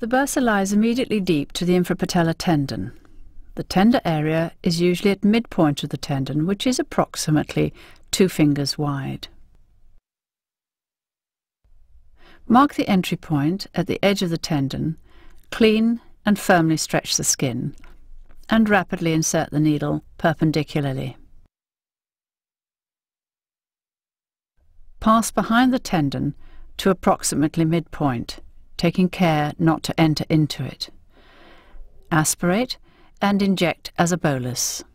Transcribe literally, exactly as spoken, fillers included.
The bursa lies immediately deep to the infrapatellar tendon. The tender area is usually at midpoint of the tendon, which is approximately two fingers wide. Mark the entry point at the edge of the tendon, clean and firmly stretch the skin, and rapidly insert the needle perpendicularly. Pass behind the tendon to approximately midpoint, taking care not to enter into it. Aspirate and inject as a bolus.